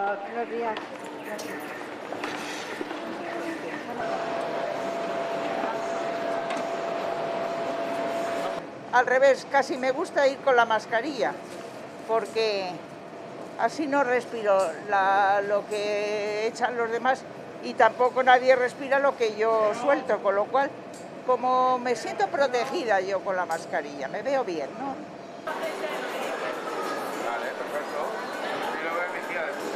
Buenos días. Al revés, casi me gusta ir con la mascarilla, porque así no respiro lo que echan los demás y tampoco nadie respira lo que yo suelto, con lo cual, como me siento protegida yo con la mascarilla, me veo bien, ¿no? Vale, perfecto. Y lo veo mi tía después.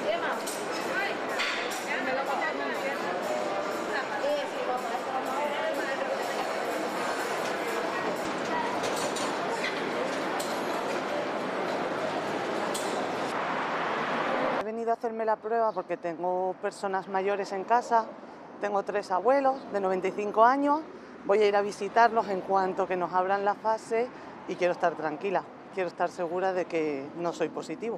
He venido a hacerme la prueba porque tengo personas mayores en casa, tengo 3 abuelos de 95 años, voy a ir a visitarlos en cuanto que nos abran la fase y quiero estar tranquila, quiero estar segura de que no soy positivo.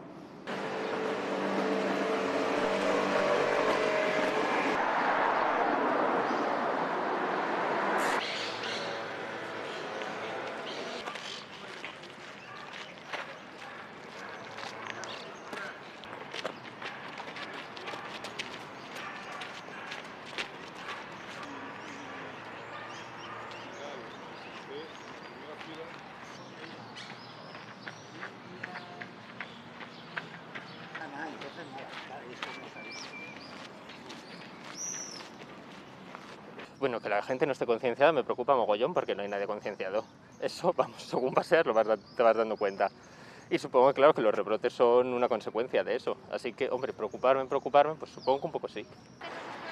Bueno, que la gente no esté concienciada me preocupa mogollón porque no hay nadie concienciado. Eso, vamos, según paseas te vas dando cuenta. Y supongo, claro, que los rebrotes son una consecuencia de eso. Así que, hombre, preocuparme, pues supongo que un poco sí.